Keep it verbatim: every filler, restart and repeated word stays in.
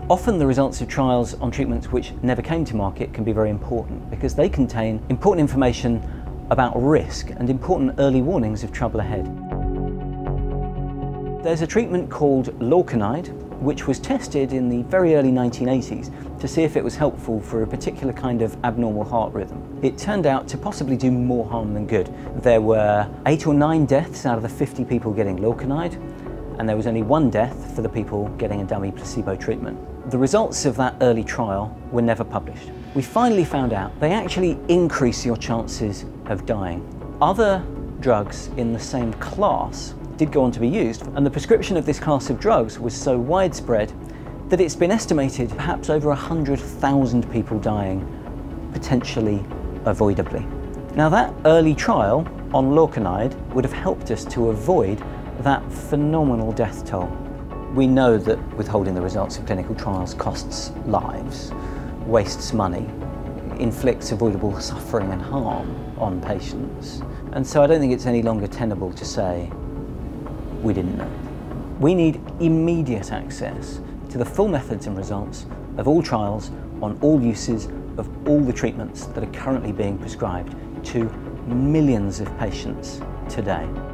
Often the results of trials on treatments which never came to market can be very important because they contain important information about risk and important early warnings of trouble ahead. There's a treatment called Lorcainide, which was tested in the very early nineteen eighties to see if it was helpful for a particular kind of abnormal heart rhythm. It turned out to possibly do more harm than good. There were eight or nine deaths out of the fifty people getting Lorcainide, and there was only one death for the people getting a dummy placebo treatment. The results of that early trial were never published. We finally found out they actually increase your chances of dying. Other drugs in the same class did go on to be used, and the prescription of this class of drugs was so widespread that it's been estimated perhaps over one hundred thousand people dying, potentially avoidably. Now that early trial on Lorcainide would have helped us to avoid that phenomenal death toll. We know that withholding the results of clinical trials costs lives, wastes money, inflicts avoidable suffering and harm on patients. And so I don't think it's any longer tenable to say, we didn't know. We need immediate access to the full methods and results of all trials on all uses of all the treatments that are currently being prescribed to millions of patients today.